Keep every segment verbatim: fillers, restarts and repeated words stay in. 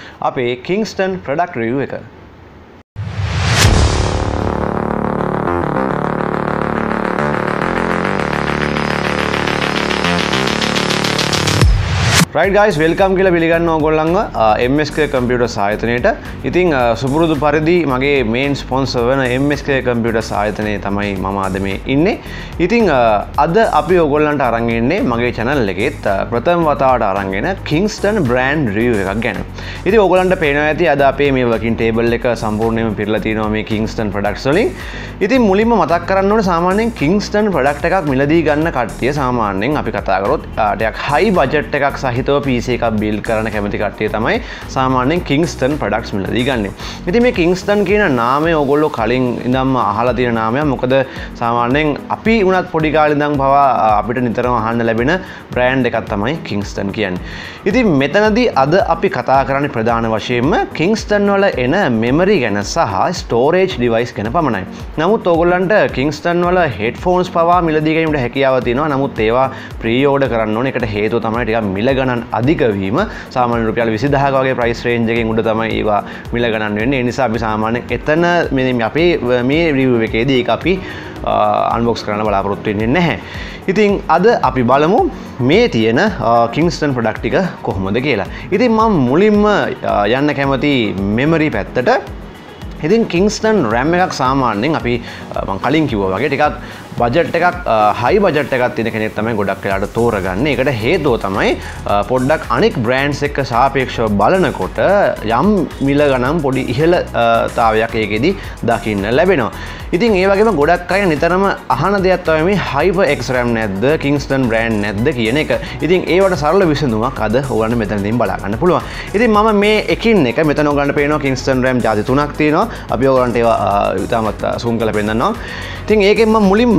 අපේ Kingston product review එක. Right guys, welcome කියලා පිළිගන්න ඕගොල්ලන්ව M S K Computers ආයතනයට. ඉතින් සුපුරුදු පරිදි මගේ main sponsor වෙන M S K Computers ආයතනයේ තමයි මම අද මේ ඉන්නේ. ඉතින් අද අපි ඕගොල්ලන්ට අරන් ඉන්නේ මගේ channel එකේත් ප්‍රථම වතාවට අරන් එන Kingston brand review එකක් ගැන. ඉතින් ඕගොල්ලන්ට පේනවා ඇති අද අපේ මේ working table එක සම්පූර්ණයෙන්ම පිරලා තියෙනවා මේ Kingston products වලින්. ඉතින් මුලින්ම මතක් කරන්න ඕනේ සාමාන්‍යයෙන් Kingston product එකක් මිලදී ගන්න කට්ටිය සාමාන්‍යයෙන් අපි කතා කරොත් ටිකක් high budget එකක් සහිත P C එකක් build කරන කැමති කට්ටිය තමයි සාමාන්‍යයෙන් Kingston products මිලදී ගන්නෙ. ඉතින් මේ Kingston කියන නාමය ඕගොල්ලෝ කලින් ඉඳන්ම අහලා තියෙන නාමයක්. මොකද සාමාන්‍යයෙන් අපි උනත් පොඩි කාලේ ඉඳන් පවා අපිට නිතරම අහන්න ලැබෙන brand එකක් තමයි Kingston කියන්නේ. ඉතින් මෙතනදී අද අපි කතා කරන්නේ ප්‍රධාන වශයෙන්ම Kingston වල එන memory ගැන සහ storage device ගැන පමණයි. නමුත් ඕගොල්ලන්ට Kingston වල headphones පවා මිලදී ගැනීමට හැකියාව තියෙනවා. නමුත් ඒවා pre-order කරන්න ඕනේ. ඒකට හේතුව තමයි ටිකක් මිල ගණන් අධික වීම. සාමාන්‍ය රුපියල් විසිදහක වගේ price range එකකින් උඩ තමයි ඒවා මිල ගණන් වෙන්නේ. ඒ නිසා අපි සාමාන්‍යයෙන් එතන මේ අපේ මේ review එකේදී ඒක අපි unbox කරන්න බලාපොරොත්තු වෙන්නේ නැහැ. ඉතින් අද අපි බලමු මේ තියෙන Kingston product ටික කොහොමද කියලා. ඉතින් මම මුලින්ම යන්න කැමති memory පැත්තට. ඉතින් Kingston RAM එකක් සාමාන්‍යයෙන් අපි මම කලින් කිව්වා වගේ ටිකක් බජට් එකක් හයි බජට් එකක් තියෙන කෙනෙක් තමයි ගොඩක් වෙලාට තෝරගන්නේ. ඒකට හේතුව තමයි පොඩ්ඩක් අනෙක් බ්‍රෑන්ඩ්ස් එක්ක සාපේක්ෂව බලනකොට යම් මිල ගණන් පොඩි ඉහළ තාවයක් ඒකෙදි දකින්න ලැබෙනවා. ඉතින් ඒ වගේම ගොඩක් අය නිතරම අහන දෙයක් තමයි මේ HyperX RAM නැද්ද Kingston brand නැද්ද කියන එක. ඉතින් ඒවට සරල විසඳුමක් අද ඕගොල්ලන්ට මෙතනදීම බලා ගන්න පුළුවන්. ඉතින් මම මේ එකින් එක මෙතන ඕගොල්ලන්ට පේනවා Kingston RAM ಜಾති තුනක් තියෙනවා. අපි ඕගොල්ලන්ට ඒවා ඉතාමත් zoom කරලා පෙන්නනවා. ඉතින් ඒකෙන් මම මුලින්ම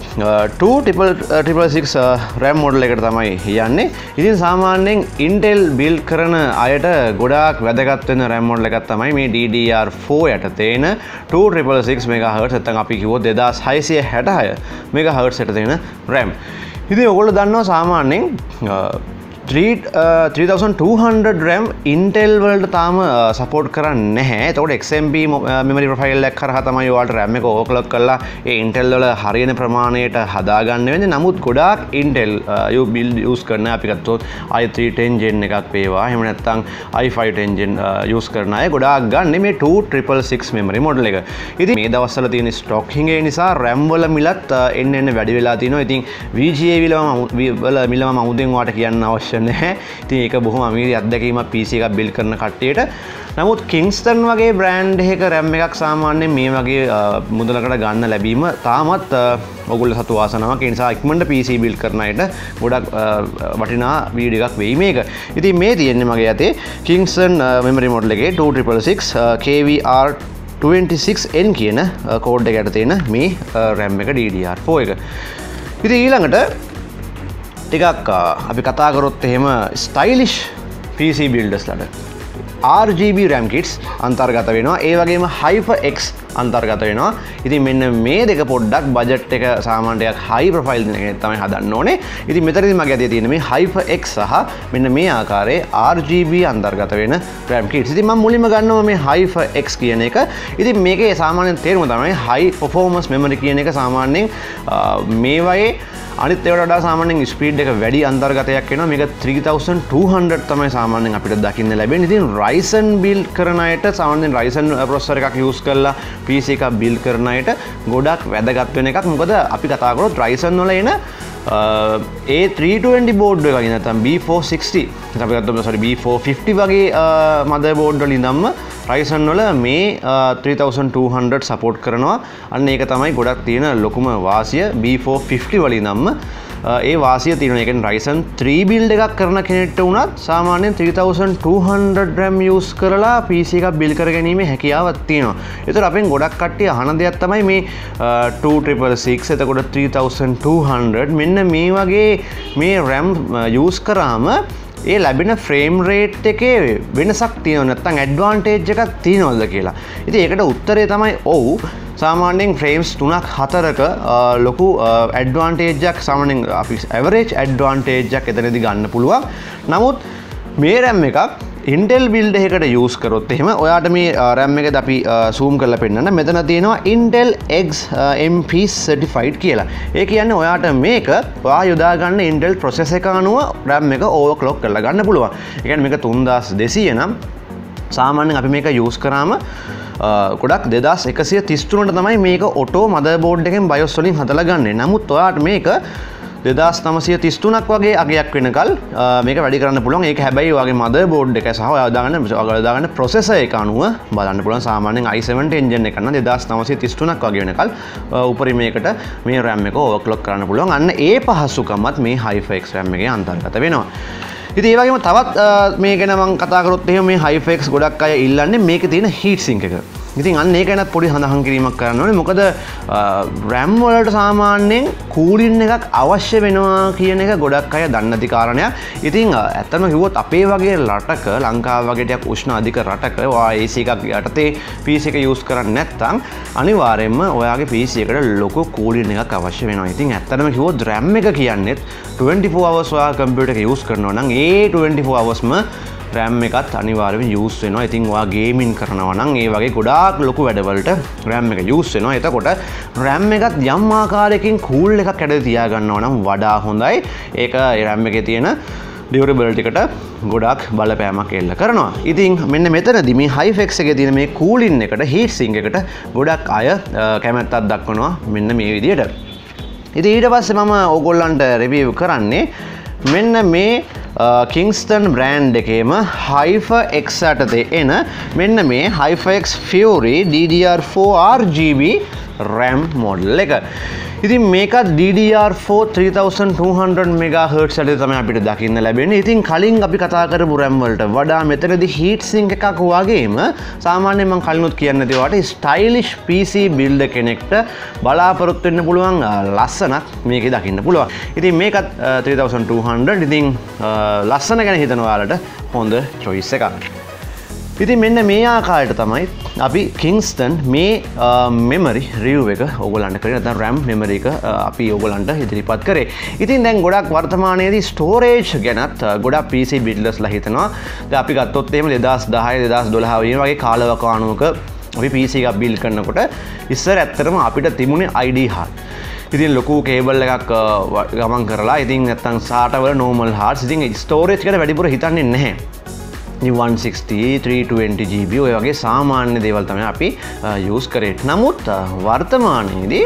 two triple six RAM model එකට තමයි යන්නේ. ඉතින් සාමාන්‍යයෙන් Intel build කරන අයට ගොඩාක් වැදගත් වෙන RAM model එකක් තමයි මේ D D R four යටතේ එන two triple six megahertz නැත්නම් අපි කිව්වොත් දෙදාස් හයසිය හැටහය megahertz යටතේ එන RAM. ඉතින් ඔයගොල්ලෝ දන්නවා සාමාන්‍යයෙන් three thousand two hundred RAM Intel වලට තාම support කරන්නේ නැහැ. එතකොට X M P memory profile එකක් කරා තමයි ඔයාලට RAM එක overclock කරලා ඒ Intel වල හරියන ප්‍රමාණයට හදාගන්න වෙන්නේ. නමුත් ගොඩාක් Intel you build use කරන අපි ගත්තොත් i three ten gen එකක් වේවා. එහෙම නැත්නම් i five ten gen use කරන අය ගොඩාක් ගන්න මේ two triple six memory model එක. ඉතින් මේ දවස්වල තියෙන stocking එක නිසා RAM වල මිලත් එන්න එන්න වැඩි වෙලා තිනවා. ඉතින් V G A වල මිලම අමුදෙන් වාට කියන්න අවශ්‍ය නැහැ. ඉතින් ඒක බොහොම අමීරි අත්දැකීමක් P C එකක් build කරන කට්ටියට. නමුත් Kingston වගේ brand එකක RAM එකක් සාමාන්‍යයෙන් මේ වගේ මුදලකට ගන්න ලැබීම තාමත් ඔයගොල්ලෝ සතු වාසනාවක්. ඒ නිසා ඉක්මනට P C build කරන අයට ගොඩක් වටිනා වීඩියෝ එකක් වෙයි මේක. ඉතින් මේ තියෙන්නේ මගේ අතේ Kingston memory model එකේ two six six K V R twenty-six N කියන කෝඩ් එක යට තියෙන මේ RAM එක D D R four එක. ඉතින් ඊළඟට ටිකක් අපි කතා කරොත් එහෙම ස්ටයිලිෂ් P C builders ලට R G B RAM kits අන්තර්ගත වෙනවා. ඒ වගේම HyperX අන්තර්ගත වෙනවා. ඉතින් මෙන්න මේ දෙක පොඩ්ඩක් බජට් එක සාමාන්‍යයෙන් high profile දෙන කෙනෙක් තමයි හදන්න ඕනේ. ඉතින් මෙතනදී මගේ අතේ තියෙන මේ HyperX සහ මෙන්න මේ ආකාරයේ R G B අන්තර්ගත වෙන RAM kits. ඉතින් මම මුලින්ම ගන්නවා මේ HyperX කියන එක. ඉතින් මේකේ සාමාන්‍යයෙන් තේරුම තමයි high performance memory කියන එක. සාමාන්‍යයෙන් මේ වගේ අනිත් ඒවට වඩා සාමාන්‍යයෙන් ස්පීඩ් එක වැඩි අන්තර්ගතයක් වෙනවා. මේක three thousand two hundred තමයි සාමාන්‍යයෙන් අපිට දකින්න ලැබෙන්නේ. ඉතින් Ryzen build කරන අයට සාමාන්‍යයෙන් Ryzen processor එකක් use කරලා P C එකක් build කරන අයට ගොඩක් වැදගත් වෙන එකක්. මොකද අපි කතා කරොත් Ryzen වල එන A three twenty board එක වගේ නැත්නම් B four sixty අපි ගත්තොත් sorry B four fifty වගේ motherboard වල ඉඳන්ම Ryzen වල මේ three thousand two hundred support කරනවා. අන්න ඒක තමයි ගොඩක් තියෙන ලොකුම වාසිය. B four fifty වල ඉඳන්ම ඒ වාසිය තියෙනවා. ඒ කියන්නේ Ryzen three build එකක් කරන කෙනෙක්ට වුණත් සාමාන්‍යයෙන් three thousand two hundred RAM use කරලා P C එකක් build කරගැනීමේ හැකියාවක් තියෙනවා. ඒතර අපෙන් ගොඩක් කට්ටිය අහන දෙයක් තමයි මේ two six six එතකොට three thousand two hundred මෙන්න මේ වගේ මේ RAM use කරාම ඒ ලැබෙන ෆ්‍රේම් රේට් එකේ වෙනසක් තියෙනවද නැත්නම් ඇඩ්වාන්ටේජ් එකක් තියෙනවද කියලා. ඉතින් ඒකට උත්තරේ තමයි ඔව්. සාමාන්‍යයෙන් ෆ්‍රේම්ස් තුනක් හතරක ලොකු ඇඩ්වාන්ටේජ් එකක් සාමාන්‍යයෙන් අපි ඇවරේජ් ඇඩ්වාන්ටේජ් එකක් එතනදී ගන්න පුළුවන්. නමුත් මේ RAM එකක් Intel build එකකට use කරොත් එහෙම ඔයාට මේ RAM එකද අපි zoom කරලා පෙන්නන්න. මෙතන තියෙනවා Intel X M P certified කියලා. ඒ කියන්නේ ඔයාට මේක ඔයා යොදා ගන්න Intel processor එක අනුව RAM එක overclock කරලා ගන්න පුළුවන්. ඒ කියන්නේ මේක තුන්දාස් දෙසීය නම් සාමාන්‍යයෙන් අපි මේක use කරාම ගොඩක් දෙදාස් එකසිය තිස් තුනට තමයි මේක ඔටෝ මදර්බෝඩ් එකෙන් BIOS වලින් හදලා ගන්නෙ. නමුත් ඔයාට මේක දෙදාස් නවසිය තිස් තුනක් වගේ අගයක් වෙනකල් මේක වැඩි කරන්න පුළුවන්. ඒක හැබැයි ඔයාගේ මදර්බෝඩ් එක සහ ඔයා දාගන්න ඔයාලා දාගන්න ප්‍රොසෙසර් එක අනුව බලන්න පුළුවන්. සාමාන්‍යයෙන් i seventy එන්ජින් එක නම් දෙදාස් නවසිය තිස් තුනක් වගේ වෙනකල් උපරිමයකට මේ RAM එක ඕවර්ක්ලොක් කරන්න පුළුවන්. අන්න ඒ පහසුකමත් මේ HyperX RAM එකේ අන්තර්ගත වෙනවා. ඉතින් ඒ වගේම තවත් මේ ගැන මම කතා කරොත් එහෙම මේ HyperX ගොඩක් අය ඉල්ලන්නේ මේකේ තියෙන heat sink එක. ඉතින් අන්න ඒක ගැනත් පොඩි හඳහන් කිරීමක් කරන්න ඕනේ. මොකද RAM වලට සාමාන්‍යයෙන් කූලින් එකක් අවශ්‍ය වෙනවා කියන එක ගොඩක් අය දන්නේ නැති කාරණයක්. ඉතින් ඇත්තම කිව්වොත් අපේ වගේ රටක ලංකාව වගේ ටිකක් උෂ්ණ අධික රටක ඔයා A C එකක් යටතේ P C එක use කරන්නේ නැත්නම් අනිවාර්යයෙන්ම ඔයාගේ P C එකට ලොකු කූලින් එකක් අවශ්‍ය වෙනවා. ඉතින් ඇත්තටම කිව්වොත් RAM එක කියන්නේත් twenty-four hours ඔයා කම්පියුටර් එක use කරනවා නම් ඒ twenty-four hours ම RAM එකත් අනිවාර්යයෙන් use වෙනවා. ඉතින් ඔයා ගේමින් කරනවා නම් ඒ වගේ ගොඩාක් ලොකු වැඩවලට RAM එක use වෙනවා. එතකොට RAM එකත් යම් ආකාරයකින් cool එකක් ඇඩ තියා ගන්නවා නම් වඩා හොඳයි. ඒක RAM එකේ තියෙන durability එකට ගොඩක් බලපෑමක් එල්ල කරනවා. ඉතින් මෙන්න මෙතනදී මේ HyperX එකේ තියෙන මේ cooling එකට heat sink එකට ගොඩක් අය කැමැත්තක් දක්වනවා මෙන්න මේ විදිහට. ඉතින් ඊට පස්සේ මම ඕගොල්ලන්ට review කරන්නේ මෙන්න මේ Kingston brand එකේම HyperX යටතේ එන මෙන්න මේ HyperX Fury D D R four R G B RAM model එක. ඉතින් මේකත් D D R four thirty-two hundred megahertz යටතේ තමයි අපිට දකින්න ලැබෙන්නේ. ඉතින් කලින් අපි කතා කරපු RAM වලට වඩා මෙතනදී heat sink එකක් වගේම සාමාන්‍යයෙන් මම කලිනුත් කියන්නේ නැති වාට stylish P C builder කෙනෙක්ට බලාපොරොත්තු වෙන්න පුළුවන් ලස්සනක් මේකේ දකින්න පුළුවන්. ඉතින් මේකත් thirty-two hundred. ඉතින් ලස්සන ගැන හිතන ඔයාලට හොඳ choice එකක්. ඉතින් මෙන්න මේ ආකාරයට තමයි අපි Kingston මේ memory review එක ඕගොල්ලන්ට කරේ. නැත්නම් RAM memory එක අපි ඕගොල්ලන්ට ඉදිරිපත් කරේ. ඉතින් දැන් ගොඩක් වර්තමානයේදී storage ගැනත් ගොඩක් P C builders ලා හිතනවා. දැන් අපි ගත්තොත් එහෙම දෙදාස් දහය දෙදාස් දොළහ වගේ කාලවකවානුවක අපි P C එකක් build කරනකොට ඉස්සර ඇත්තටම අපිට තිබුණේ I D hard. ඉතින් ලොකු කේබල් එකක් ගමන් කරලා ඉතින් නැත්තම් SATA වල normal hards. ඉතින් storage එකට වැඩිපුර හිතන්නේ නැහැ. one sixty three twenty G B ඔය වගේ සාමාන්‍ය දේවල් තමයි අපි use කරේ. නමුත් වර්තමානයේදී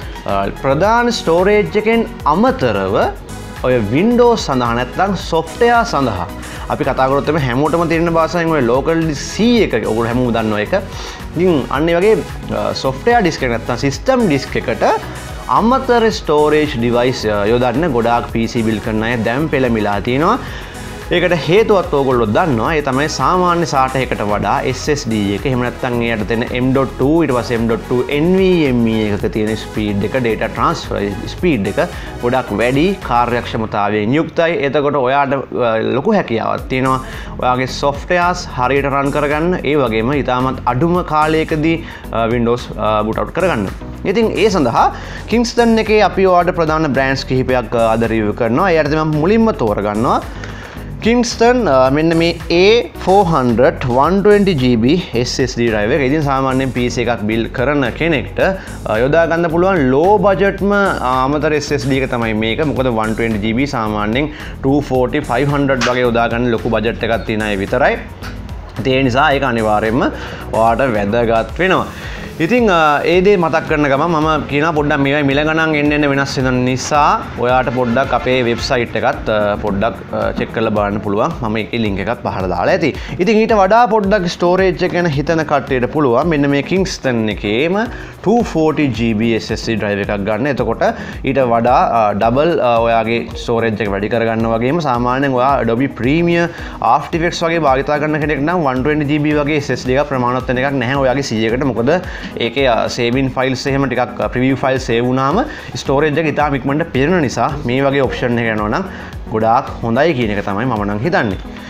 ප්‍රධාන storage එකෙන් අමතරව ඔය Windows සඳහා නැත්නම් software සඳහා අපි කතා කරොත් එමේ හැමෝටම තේරෙන භාෂාවෙන් ඔය local C එක ඔයගොල්ලෝ හැමෝම දන්නවා ඒක. ඉතින් අන්න ඒ වගේ software disk එක නැත්නම් system disk එකට අමතර storage device යොදන්න ගොඩාක් P C build කරන අය දැන් පෙළමිලා තියෙනවා. ඒකට හේතුවත් ඕගොල්ලෝ දන්නවා. ඒ තමයි සාමාන්‍ය SATA එකට වඩා S S D එක එහෙම නැත්නම් එයාට තියෙන M dot two ඊට පස්සේ M dot two NVMe එකක තියෙන ස්පීඩ් එක data transfer ස්පීඩ් එක ගොඩක් වැඩි කාර්යක්ෂමතාවයෙන් යුක්තයි. එතකොට ඔයාට ලොකු හැකියාවක් තියෙනවා ඔයාගේ softwares හරියට run කරගන්න. ඒ වගේම ඉතාමත් අඩුම කාලයකදී Windows boot out කරගන්න. ඉතින් ඒ සඳහා Kingston එකේ අපි ඔයාලට ප්‍රධාන brands කිහිපයක් අද review කරනවා. ඒ අතරේ මම මුලින්ම තෝරගන්නවා Kingston මෙන්න මේ A four hundred one twenty G B S S D drive එක. ඉතින් සාමාන්‍යයෙන් P C එකක් build කරන කෙනෙක්ට යොදා ගන්න පුළුවන් low budget ම අමතර S S D එක තමයි මේක. මොකද one twenty G B සාමාන්‍යයෙන් two forty five hundred වගේ යොදා ගන්න ලොකු budget එකක් තියෙන අය විතරයි. ඒ නිසා ඒක අනිවාර්යයෙන්ම ඔයාලට වැදගත් වෙනවා. ඉතින් ඒ දේ මතක් කරන ගමන් මම කියනවා පොඩ්ඩක් මේවයි මිල ගණන් එන්න එන්න වෙනස් වෙන නිසා ඔයාට පොඩ්ඩක් අපේ වෙබ්සයිට් එකත් පොඩ්ඩක් චෙක් කරලා බලන්න පුළුවන්. මම ඒකේ link එකත් පහළ දාලා ඇති. ඉතින් ඊට වඩා පොඩ්ඩක් storage එක ගැන හිතන කට්ටියට පුළුවන් මෙන්න මේ Kingston එකේම two forty G B S S D drive එකක් ගන්න. එතකොට ඊට වඩා double ඔයාගේ storage එක වැඩි කරගන්න වගේම සාමාන්‍යයෙන් ඔයා Adobe Premiere After Effects වගේ භාවිතා කරන කෙනෙක් නම් one twenty G B වගේ S S D එකක් ප්‍රමාණවත් වෙන එකක් නැහැ ඔයාගේ C එකට. මොකද ඒකේ saving files එහෙම ටිකක් preview files save වුණාම storage එක ඉතාම ඉක්මනට පිරෙන නිසා මේ වගේ option එක යනවා නම් ගොඩාක් හොඳයි කියන එක තමයි මම නම් හිතන්නේ.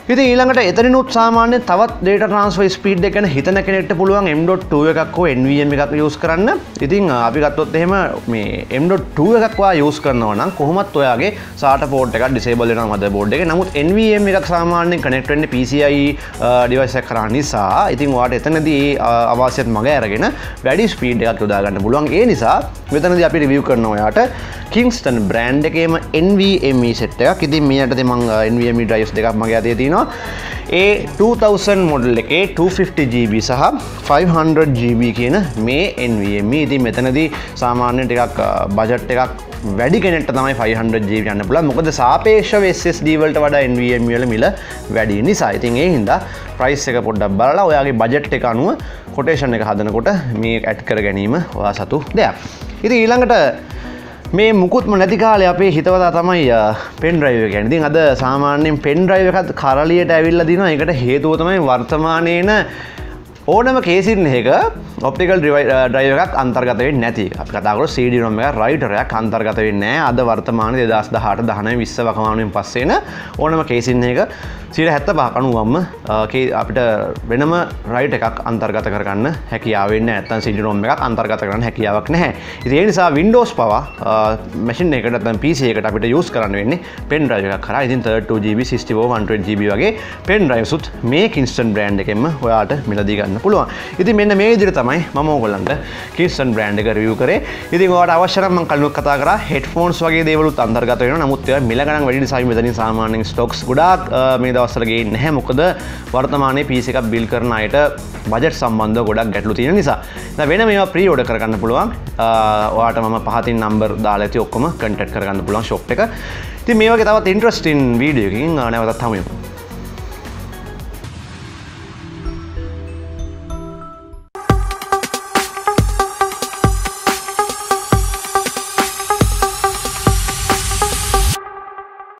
ඉතින් ඊළඟට එතනිනුත් සාමාන්‍ය තවත් data transfer speed එක ගැන හිතන කෙනෙක්ට පුළුවන් M dot two එකක් හෝ N V M එකක් use කරන්න. ඉතින් අපි ගත්තොත් එහෙම මේ M dot two එකක් වා use කරනවා නම් කොහොමත් ඔයාගේ SATA port එකක් disable වෙනවා motherboard එකේ. නමුත් N V M එකක් සාමාන්‍යයෙන් connect වෙන්නේ P C I device එකක් කරා නිසා ඉතින් ඔයාලට එතනදී අවශ්‍යත් මග අරගෙන වැඩි speed එකක් යොදා ගන්න පුළුවන්. ඒ නිසා මෙතනදී අපි review කරනවා ඔයාට Kingston brand එකේම N V M E set එකක්. ඉතින් මේ යටතේ මම N V M E drives දෙකක් මගේ අතේ තියෙනවා. ඒ two thousand model එකේ two fifty G B සහ five hundred G B කියන මේ N V M E. ඉතින් මෙතනදී සාමාන්‍යයෙන් ටිකක් බජට් එකක් වැඩි කෙනෙක්ට තමයි five hundred G B යන්න පුළුවන්. මොකද සාපේක්ෂව S S D වලට වඩා N V M E වල මිල වැඩි නිසා. ඉතින් ඒ හින්දා price එක පොඩ්ඩක් බලලා ඔයාගේ බජට් එක අනුව quotation එක හදනකොට මේ ඇඩ් කර ගැනීම ඔයා සතු දෙයක්. ඉතින් ඊළඟට මේ මුකුත්ම නැති කාලේ අපේ හිතවතා තමයි පෙන් ඩ්‍රයිව් එක. ඉතින් අද සාමාන්‍යයෙන් පෙන් ඩ්‍රයිව් එකත් කරලියට ඇවිල්ලා දිනවා. ඒකට හේතුව තමයි වර්තමානයේන ඕනම කේසින් එක ඔප්ටිකල් ඩ්‍රයිව් එකක් අන්තර්ගත වෙන්නේ නැති. අපි කතා කරලා C D ROM එක රයිටර් එකක් අන්තර්ගත වෙන්නේ නැහැ. අද වර්තමානයේ දෙදාස් දහඅට දහනවය විස්ස වකවානුවෙන් පස්සේ එන ඕනම කේසින් එක සියයට හැත්තෑපහක අනුවම අපිට වෙනම රයිට් එකක් අන්තර්ගත කරගන්න හැකියාව වෙන්නේ නැහැ. නැත්නම් C D ROM එකක් අන්තර්ගත කරන්න හැකියාවක් නැහැ. ඉතින් ඒ නිසා Windows පවා මැෂින් එකකට නැත්නම් P C එකකට අපිට යූස් කරන්න වෙන්නේ පෙන් ඩ්‍රයිව් එකක් කරා. ඉතින් thirty-two G B sixty-four one hundred G B වගේ පෙන් ඩ්‍රයිව්ස් උත් මේ Kingston brand එකෙන්ම ඔයාලට මිලදී ගන්න පුළුවන්. ඉතින් මෙන්න මේ විදිහට තමයි මම ඕගොල්ලන්ට Kingston brand එක රිවිව් කරේ. ඉතින් ඔයාලට අවශ්‍ය නම් මම කලිනුත් කතා කරා headphones වගේ දේවලුත් අන්තර්ගත වෙනවා. නමුත් ඒවා මිල ගණන් වැඩි නිසා මෙතනින් සාමාන්‍යයෙන් stocks ගොඩාක් මේ දවස්වල ගේන්නේ නැහැ. මොකද වර්තමානයේ P C එකක් build කරන අයට බජට් සම්බන්ධව ගොඩක් ගැටලු තියෙන නිසා. දැන් වෙන මේවා pre order කරගන්න පුළුවන්. ඔයාලට මම පහතින් number දාලා ඇති ඔක්කොම contact කරගන්න පුළුවන් shop එක. ඉතින් මේ වගේ තවත් interesting video එකකින් නැවතත් හමු වෙමු.